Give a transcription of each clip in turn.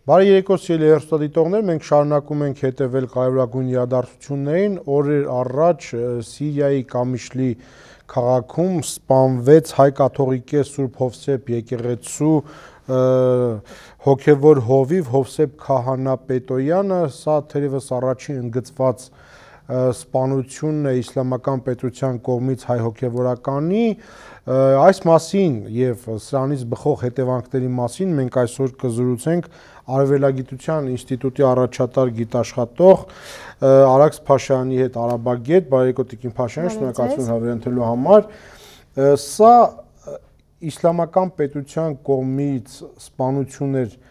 Բարի երեկո սիրելի հեռուստադիտողներ, մենք շարունակում ենք հետևել կարևորագույն իրադարձություններին։ Օրեր առաջ Սիրիայի Կամիշլի քաղաքում սպանվեց հայ-կաթողիկե Սուրբ Հովսեփ եկեղեցու հոգևոր հովիվ Հովսեփ Քահանա-Պետոյանը, սա թերևս առաջին ընդգծված սպանությունն է իսլամական պետության կողմից հայ հոգևորականի, այս մասին եւ սրանից բխող հետևանքների մասին մենք այսօր կզրուցենք Արևելագիտության ինստիտուտի առաջատար գիտաշխատող Արաքս Փաշյանի հետ Արաբագետ, բարեկո Տիկին Փաշյան, շնորհակալություն հավերենթելու համար։ Սա իսլամական պետության կողմից սպանություն էր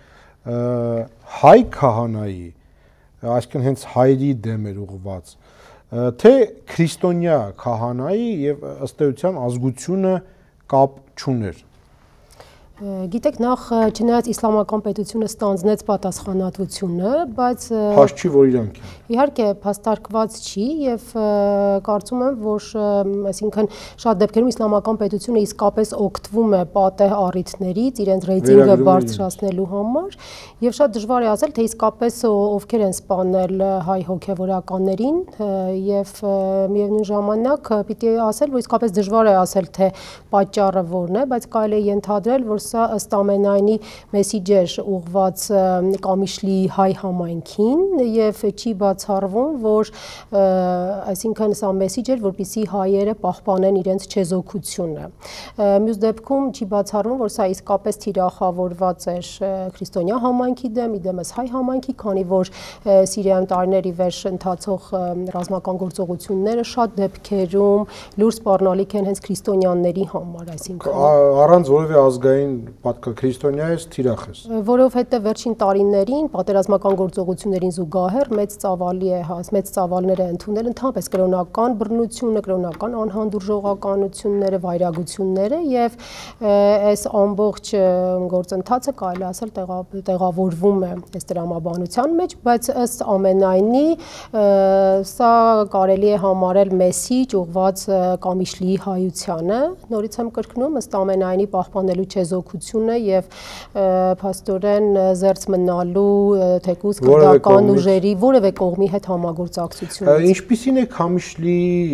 հայ քահանայի, այսինքն հենց հայրի դեմ էր ուղղված, թե քրիստոնյա քահանայի եւ ըստ էության ազգությունը կապ չուներ։ Գիտեք, նախ չնայած իսլամական պետությունը ստանձնեց պատասխանատվությունը, բայց փաստ չի, որ իրանք են։ Իհարկե, փաստարկված չի եւ կարծում եմ, որ այսինքն շատ դեպքերում իսլամական պետությունը իսկապես օգտվում է պատեհ առիթներից իրենց ռեյտինգը բարձրացնելու համար եւ շատ դժվար է ասել, թե իսկապես ովքեր են սպանել հայ հոգեվորականներին եւ միևնույն ժամանակ պիտի ասել, որ իսկապես դժվար է ասել, թե պատճառը որն է, բայց կարելի է ենթադրել, որ սա ըստ ամենայնի մեսիջ էր ուղղված Կամիշլի հայ համայնքին եւ չի բացառվում, որ այսինքն սա մեսիջ էր, որպեսզի հայերը պահպանեն իրենց չեզոքությունը։ Մյուս դեպքում չի բացառվում, որ սա իսկապես թիրախավորված էր քրիստոնյա համայնքի դեմ, իդեմս հայ համայնքի, քանի որ Սիրիայում տարիների վերջ ընթացող ռազմական գործողությունները շատ դեպքերում լուրջ սպառնալիք են հենց քրիստոնյաների համար, այսինքն առանց որևէ ազգային քրիստոնյա ես, թիրախ ես։ Որովհետև վերջին տարիներին պատերազմական գործողություններին զուգահեռ մեծ ծավալներ է ընդունել ընդհանրապես կրոնական բռնությունը, կրոնական անհանդուրժողականությունները, վայրագությունները եւ այս ամբողջ գործընթացը կարելի ասել տեղավորվում է այս տրամաբանության մեջ, բայց ըստ ամենայնի սա կարելի է համարել մեսիջ ուղղված Կամիշլի հայությանը, նորից եմ կրկնում, ըստ ամենայնի պահպանելու չեզոքությունը եւ փաստորեն զերծ մնալու թեկուզ քրդական ուժերի որևէ կողմի հետ համագործակցությունը։ Ինչպիսին է Կամիշլի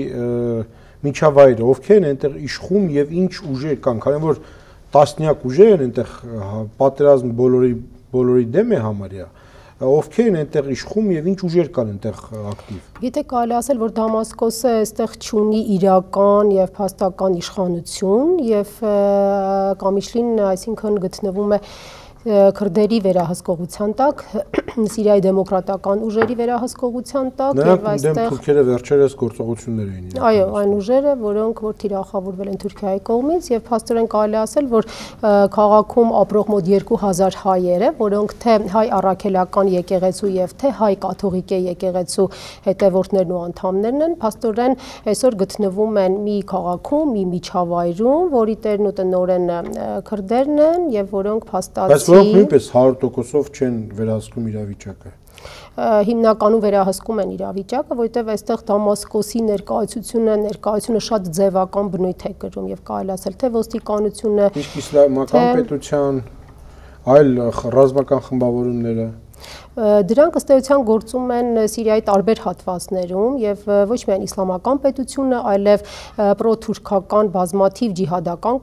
միջավայրը, ովքեր են այնտեղ իշխում եւ ինչ ուժեր կան, քանի որ տասնյակ ուժեր են այնտեղ, պատերազմ բոլորի դեմ է համարյա, ովքեր են այնտեղ իշխում եւ ինչ ուժեր կան այնտեղ ակտիվ։ Գիտեք, կարելի ասել, որ Դամասկոսը այստեղ չունի իրական եւ փաստական իշխանություն եւ Կամիշլին, այսինքն գտնվում է քրդերի վերահսկողության տակ, Սիրիայի դեմոկրատական ուժերի վերահսկողության տակ եւ այստեղ դեմ թուրքերը վերջերս գործողություններ էին իրականացնում։ Այո, այն ուժերը, որոնք որ թիրախավորվել են Թուրքիայի կողմից եւ փաստորեն կարելի ասել, որ քաղաքում ապրող մոտ 2000 հայերը, որոնք թե հայ առաքելական եկեղեցու եւ թե հայ կաթողիկե եկեղեցու հետևորդներն ու անդամներն են, փաստորեն այսօր գտնվում են մի քաղաքում, մի միջավայրում, որի տերն ու տնօրենը քրդերն են եւ որոնք փաստացի Որոնք նույնպես 100%-ով չեն վերահսկում իրավիճակը։ Հիմնականում վերահսկում են իրավիճակը, որովհետև այստեղ Դամասկոսի ներկայությունը շատ ձևական բնույթ է կրում եւ կարելի ասել, թե ոստիկանությունը, իսկ իսլամական պետության այլ ռազմական խմբավորումները Դրանք ըստ էության գործում են Սիրիայի տարբեր հատվածներում եւ ոչ միայն իսլամական պետությունը, այլև պրոթուրքական բազմաթիվ ջիհադական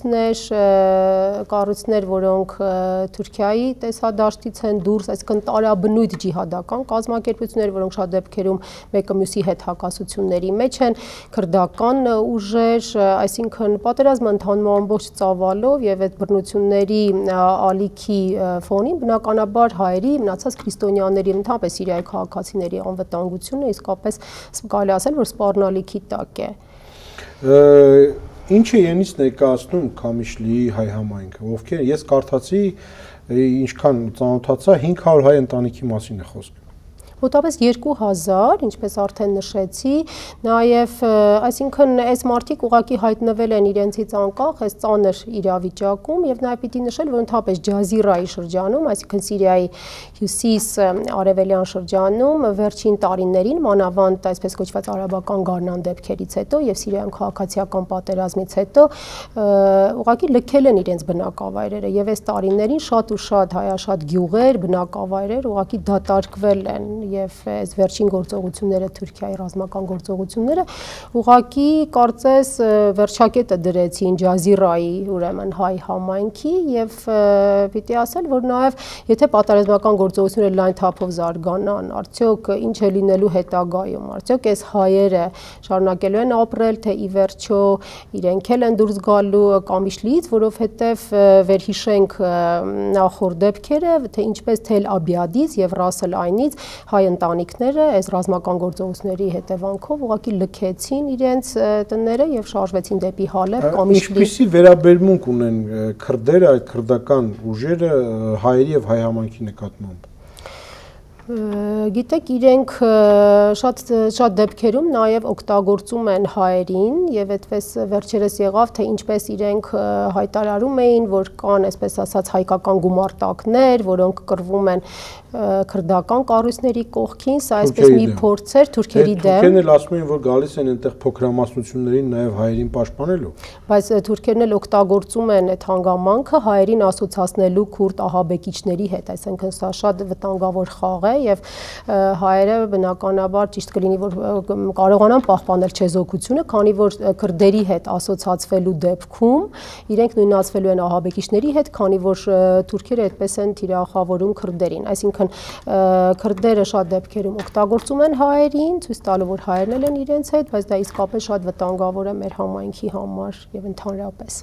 կառույցներ, որոնք Թուրքիայի տեսադաշտից են դուրս, այսինքն տարաբնույթ ջիհադական կազմակերպություններ, որոնք շատ դեպքերում մեկը մյուսի հետ հակասությունների մեջ են, քրդական ուժեր, այսինքն պատերազմը ընթանում ամբողջ ծավալով եւ այդ բռնությունների ալիքի ֆոնին բնականաբար հայերի մնացած քրիստոնյաների ընդհանրապես Սիրիայի քաղաքացիների անվտանգությունը իսկապես կարելի ասել, որ սպառնալիքի տակ է։ Ինչ է ենից ներկայացնում Կամիշլի հայ համայնքը, ովքեր ես կարդացի, ինչքան ծանոթացա 500 հայ ընտանիքի մասին է խոսքը։ Մոտավորապես 2000, ինչպես արդեն նշեցի, նաև այսինքն այս մարդիկ ուղղակի հայտնվել են իրենցից անկախ այս ծանր իրավիճակում եւ նաև պիտի նշել, որ ընդհանրապես Ջազիրայի շրջանում, այսինքն Սիրիայի հյուսիս-արևելյան շրջանում վերջին տարիներին, մանավանդ այսպես կոչված արաբական գարնան դեպքերից հետո եւ Սիրիայում քաղաքացիական պատերազմից հետո ուղղակի լքել են իրենց բնակավայրերը եւ այս տարիներին շատ ու շատ հայաշատ գյուղեր, բնակավայրեր ուղղակի դատարկվել են եւ այս վերջին գործողությունները Թուրքիայի ռազմական գործողությունները ուղղակի կարծես վերջակետը դրեցին Ջազիրայի ուրեմն հայ համայնքի եւ պիտի ասել, որ նաեւ եթե պատերազմական գործողությունները լայն թափով զարգանան, արդյոք ինչ է լինելու հետագայում, արդյոք այս հայերը շարունակելու են ապրել, թե ի վերջո իրենք էլ են դուրս գալու Կամիշլիից, որովհետեւ վերհիշենք նախորդ դեպքերը, թե ինչպես Թել Աբիադից եւ Ռասել Այնից հայ ընտանիքները այս ռազմական գործողությունների հետևանքով ուղղակի լքեցին իրենց տները եւ շարժվեցին դեպի Հալեբ, Կամիշլի։ Ինչպիսի վերաբերմունք ունեն քրդերը, այդ քրդական ուժերը հայերի եւ հայ համայնքի նկատմամբ։ Գիտեք, իրենք շատ դեպքերում նաև օգտագործում են հայերին եւ այդպես վերջերս եղավ, թե ինչպես իրենք հայտարարում էին, որ կան, այսպես ասած, հայկական գումարտակներ, որոնք կռվում են քրդական կառույցների կողքին, սա այսպես մի փորձ էր թուրքերի դեմ։ Թուրքերն էլ ասում են, որ գալիս են այնտեղ փոքրամասնություններին նաև հայերին պաշտպանելու։ Բայց թուրքերն էլ օգտագործում են այդ հանգամանքը հայերին ասոցացնելու քուրդ ահաբեկիչների հետ, այսինքն սա շատ վտանգավոր խաղ է եւ հայերը բնականաբար ճիշտ կլինի, որ կարողանան պահպանել չեզոքությունը, քանի որ քրդերի հետ ասոցացվելու դեպքում իրենք նույնացվելու են ահաբեկիչների հետ, քանի որ թուրքերը այդպես են թիրախավորում քրդերին, այսինքն քրդերը շատ դեպքերում օգտագործում են հայերին, ցույց տալու, որ հայերն են իրենց հետ, բայց դա իսկապես շատ վտանգավոր է մեր համայնքի համար եւ ընդհանրապես։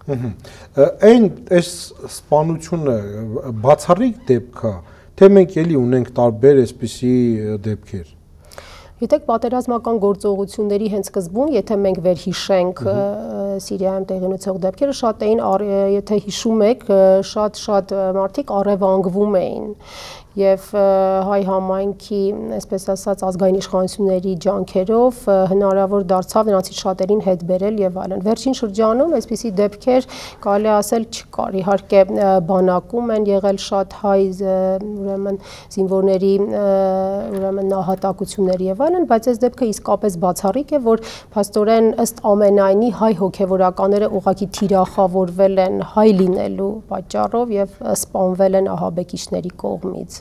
Այս սպանությունը բացառիկ դեպք է, թե մենք էլի ունենք տարբեր այսպիսի դեպքեր։ Գիտեք, պատերազմական գործողությունների հենց սկզբում, եթե մենք վերհիշենք Սիրիայում տեղի ունեցող դեպքերը, շատ էին, եթե հիշում եք, շատ մարդիկ առևանգվում էին եւ հայ համայնքի, այսպես ասած, ազգային իշխանությունների ջանքերով հնարավոր դարձավ նրանցից շատերին հետ բերել եւ այլն։ Վերջին շրջանում այսպիսի դեպքեր կարելի ասել չկար։ Իհարկե բանակում են եղել շատ հայ ուրեմն զինվորների ուրեմն նահատակություններ եւ այլն, բայց այս դեպքը իսկապես բացառիկ է, որ փաստորեն ըստ ամենայնի հայ հոգեվորականները ուղղակի թիրախավորվել են հայ լինելու պատճառով եւ սպանվել են ահաբեկիչների կողմից։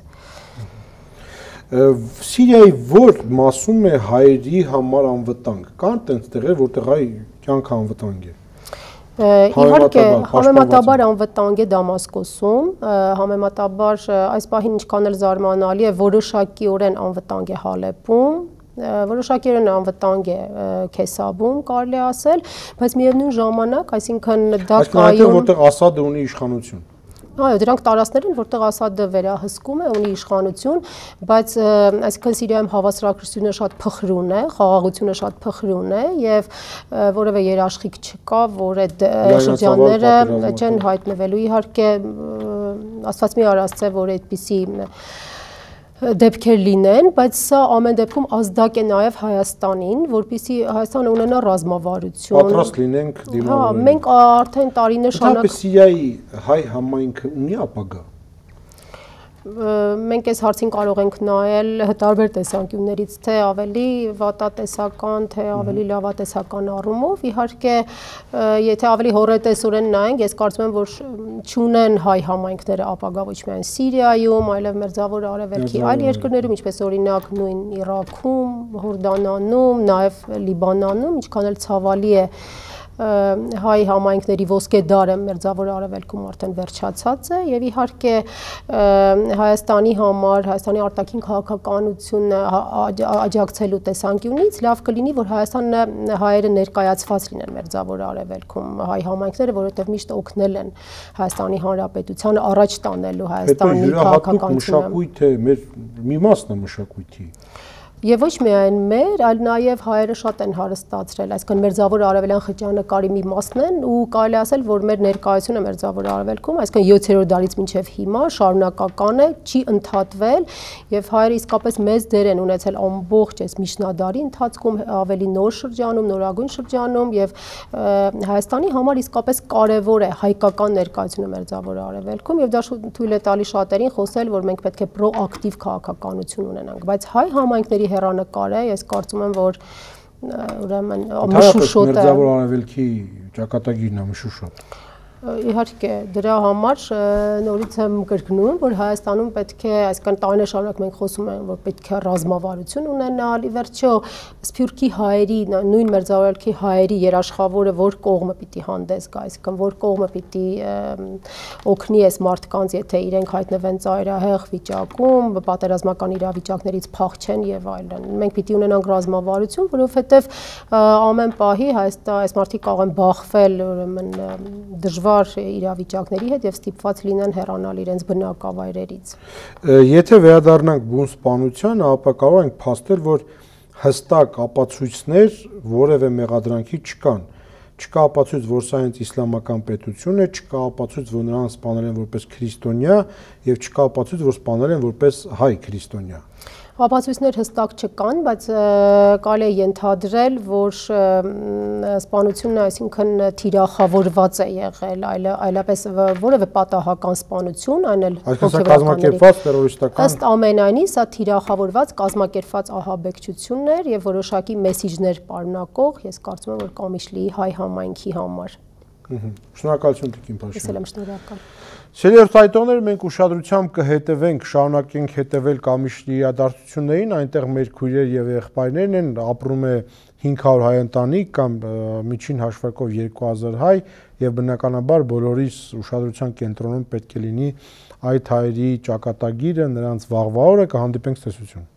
Սիրիայի որ մասում է հայերի համար անվտանգ, կան տենց տեղեր, որտեղ հայ կյանքը անվտանգ է։ Իհարկե, համեմատաբար անվտանգ է Դամասկոսում, համեմատաբար այս պահին ինչքան էլ զարմանալի է, որոշակիորեն անվտանգ է Հալեպում, որոշակիորեն անվտանգ է Քեսաբում, կարելի ասել, բայց միևնույն ժամանակ, այսինքն դա կայուն, որտեղ Ասադը ունի իշխանություն։ Այո, դրանք տարածներ են, որտեղ Ասադը վերահսկում է, ունի իշխանություն, բայց այսինքն Սիրիայում հավասարակշռությունը շատ փխրուն է, խաղաղությունը շատ փխրուն է եւ որևէ երաշխիք չկա, որ այդ շրջանները չեն հայտնվելու։ Իհարկե, Աստված մի արածե, որ այդպիսի դեպքեր լինեն, բայց սա ամեն դեպքում ազդակ է նաև Հայաստանին, որպեսզի Հայաստանը ունենա ռազմավարություն։ Պատրաստ լինենք դիմավորել։ Հա, մենք արդեն տարիներ շարունակ Ինչպես Սիրիայի հայ համայնքը ունի ապագա։ Մենք այս հարցին կարող ենք նայել տարբեր տեսանկյուններից, թե ավելի վատատեսական, թե ավելի լավատեսական առումով։ Իհարկե, եթե ավելի հոռետեսորեն նայենք, ես կարծում եմ, որ չունեն հայ համայնքները ապագա ոչ միայն Սիրիայում, այլև Մերձավոր Արևելքի այլ երկրներում, ինչպես օրինակ նույն Իրաքում, Հորդանանում, նաև Լիբանանում, ինչքան էլ ցավալի է հայ համայնքների ոսկե դարը Մերձավոր Արևելքում արդեն վերջացած է եւ իհարկե Հայաստանի համար, Հայաստանի արտաքին քաղաքականությունը աջակցելու տեսանկյունից լավ կլինի, որ Հայաստանը հայերը ներկայացված լինեն Մերձավոր Արևելքում հայ համայնքները, որովհետեւ միշտ օգնել են Հայաստանի Հանրապետությանը առաջ տանելու Հայաստանի քաղաքականությունը։ Մշակույթը մեր մի մասն է մշակույթի։ Եվ ոչ միայն մեր, այլ նաև հայերը շատ են հարստացրել, այսինքն Մերձավոր Արևելյան խճանկարի մի մասն են ու կարելի ասել, որ մեր ներկայությունը Մերձավոր Արևելքում, այսինքն 7-րդ դարից մինչև հիմա շարունակական է, չի ընդհատվել եւ հայերը իսկապես մեծ դեր են ունեցել ամբողջ այս միջնադարի ընթացքում, ավելի նոր շրջանում, նորագույն շրջանում եւ Հայաստանի համար իսկապես կարեւոր է հայկական ներկայությունը Մերձավոր Արևելքում եւ դա թույլ է տալի շատերին խոսել, որ մենք պետք է պրոակտիվ քաղաքականություն ունենանք, բայց հայ համայնքների հեռանկար է, ես կարծում եմ, որ ուրեմն մշուշոտ է։ Մերձավոր Արևելքի ճակատագիրն է մշուշոտ։ Իհարկե, դրա համար նորից եմ կրկնում, որ Հայաստանում պետք է, այսինքն տարիներ շարունակ մենք խոսում ենք, որ պետք է ռազմավարություն ունենալ, ի վերջո Սփյուռքի հայերի, նույն Մերձավորելքի հայերի երաշխավորը որ կողմը պիտի հանդես գա, այսինքն որ կողմը պիտի օգնի այս մարդկանց, եթե իրենք հայտնվեն ծայրահեղ վիճակում, պատերազմական իրավիճակներից փախչեն եւ այլն։ Մենք պիտի ունենանք ռազմավարություն, որովհետեւ ամեն պահի այս մարդիկ կարող են բախվել ուրեմն դժվար իրավիճակների հետ եւ ստիպված լինեն հեռանալ իրենց բնակավայրերից։ Եթե վերադառնանք բուն սպանությանը, ապա կարող ենք փաստել, որ հստակ ապացույցներ որևէ մեղադրանքի չկան։ Չկա ապացույց, որ սա հենց իսլամական պետություն է, չկա ապացույց, որ նրան սպանել են որպես քրիստոնյա եւ չկա ապացույց, որ սպանել են որպես հայ քրիստոնյա։ Ապացույցներ հստակ չկան, բայց կարելի է ենթադրել, որ սպանությունը, այսինքն թիրախավորված է եղել, այլապես որևէ պատահական սպանություն, այն էլ կազմակերպված տերորիստական։ Ըստ ամենայնի, սա թիրախավորված կազմակերպված ահաբեկչություններ եւ որոշակի մեսիջներ պարունակող, ես կարծում եմ, որ Կամիշլիի հայ համայնքի համար։ Շնորհակալություն Տիկին Փաշյան։ Ես էլ եմ շնորհակալ։ Սիրելի հերթայտողներ, մենք ուշադրությամբ կհետևենք, շարունակենք հետևել Կամիշլի իրադարձություններին, այնտեղ մեր քույրեր եւ եղբայրներն են, ապրում է 500 հայ ընտանիք կամ միջին հաշվարկով 2000 հայ եւ բնականաբար բոլորիս ուշադրության կենտրոնում պետք է լինի այդ հայերի ճակատագիրը, նրանց վաղվա օրը կհանդիպենք ցտեսություն։